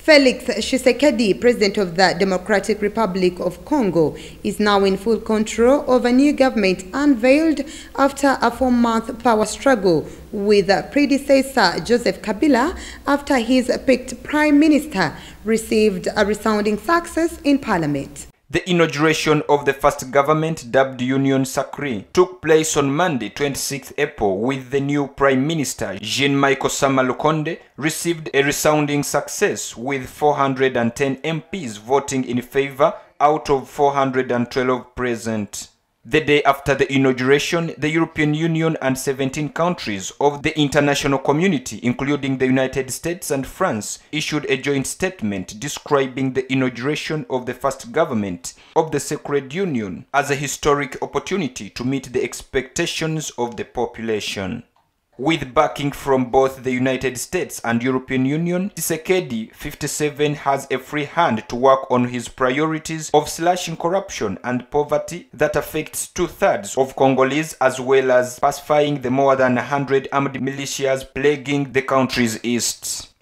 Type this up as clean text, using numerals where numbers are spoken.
Felix Tshisekedi, President of the Democratic Republic of Congo, is now in full control of a new government unveiled after a 4-month power struggle with predecessor Joseph Kabila after his picked prime minister received a resounding success in parliament. The inauguration of the first government, dubbed Union Sacrée, took place on Monday, 26 April, with the new Prime Minister, Jean-Michel Sama Lukonde, received a resounding success with 410 MPs voting in favor out of 412 present. The day after the inauguration, the European Union and 17 countries of the international community, including the United States and France, issued a joint statement describing the inauguration of the first government of the Sacred Union as a historic opportunity to meet the expectations of the population. With backing from both the United States and European Union, Tshisekedi, 57, has a free hand to work on his priorities of slashing corruption and poverty that affects 2/3 of Congolese, as well as pacifying the more than 100 armed militias plaguing the country's east.